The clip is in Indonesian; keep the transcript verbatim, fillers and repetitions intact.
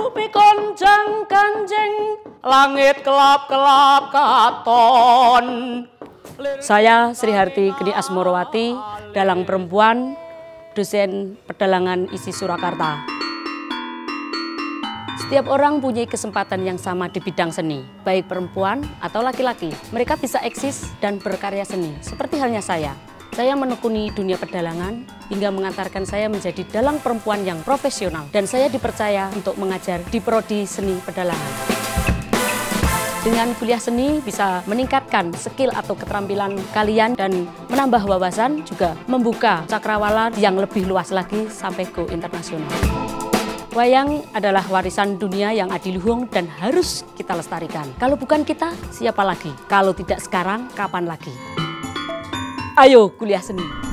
Rupikon jang kanjeng, langit kelap-kelap katon. Saya Sri Harti Geni Asmorowati, dalang perempuan, dosen pedalangan I S I Surakarta. Setiap orang punya kesempatan yang sama di bidang seni, baik perempuan atau laki-laki. Mereka bisa eksis dan berkarya seni, seperti halnya saya. Saya menekuni dunia pedalangan hingga mengantarkan saya menjadi dalang perempuan yang profesional. Dan saya dipercaya untuk mengajar di Prodi Seni Pedalangan. Dengan kuliah seni bisa meningkatkan skill atau keterampilan kalian dan menambah wawasan, juga membuka cakrawala yang lebih luas lagi sampai go internasional. Wayang adalah warisan dunia yang adiluhung dan harus kita lestarikan. Kalau bukan kita, siapa lagi? Kalau tidak sekarang, kapan lagi? Ayo kuliah seni.